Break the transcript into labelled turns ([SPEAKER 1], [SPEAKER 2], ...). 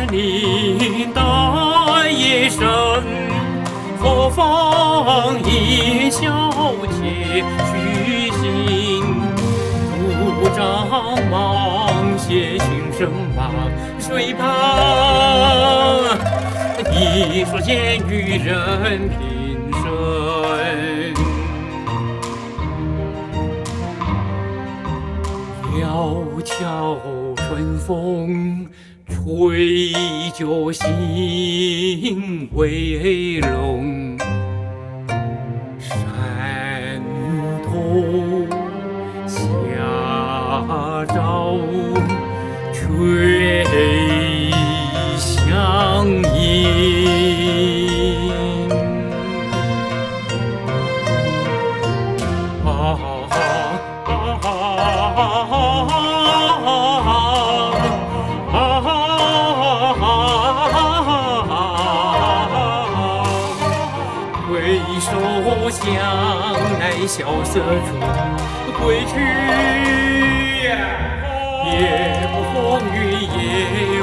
[SPEAKER 1] 林大野生，何妨一小且虚心。独张芒鞋轻声望水旁，一说见与人平生。窈窕春风吹酒醒微龙，山头下照垂香映。回首向来萧瑟处，归去也不风雨也